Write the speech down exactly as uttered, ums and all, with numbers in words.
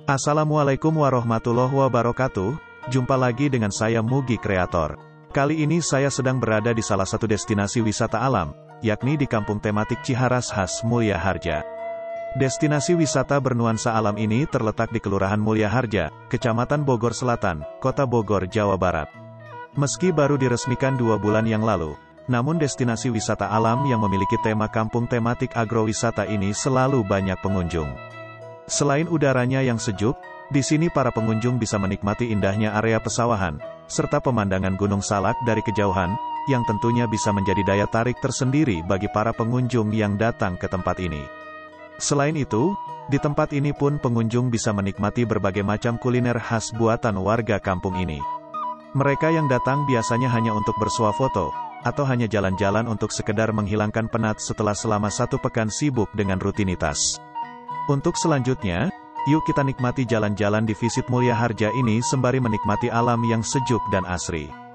Assalamualaikum warahmatullahi wabarakatuh, jumpa lagi dengan saya Mugi Kreator. Kali ini saya sedang berada di salah satu destinasi wisata alam, yakni di kampung tematik Ciharas khas Mulya Harja. Destinasi wisata bernuansa alam ini terletak di Kelurahan Mulya Harja, Kecamatan Bogor Selatan, Kota Bogor, Jawa Barat. Meski baru diresmikan dua bulan yang lalu, namun destinasi wisata alam yang memiliki tema kampung tematik agrowisata ini selalu banyak pengunjung. Selain udaranya yang sejuk, di sini para pengunjung bisa menikmati indahnya area pesawahan, serta pemandangan Gunung Salak dari kejauhan, yang tentunya bisa menjadi daya tarik tersendiri bagi para pengunjung yang datang ke tempat ini. Selain itu, di tempat ini pun pengunjung bisa menikmati berbagai macam kuliner khas buatan warga kampung ini. Mereka yang datang biasanya hanya untuk bersuah foto, atau hanya jalan-jalan untuk sekedar menghilangkan penat setelah selama satu pekan sibuk dengan rutinitas. Untuk selanjutnya, yuk kita nikmati jalan-jalan di Visit Mulya Harja ini sembari menikmati alam yang sejuk dan asri.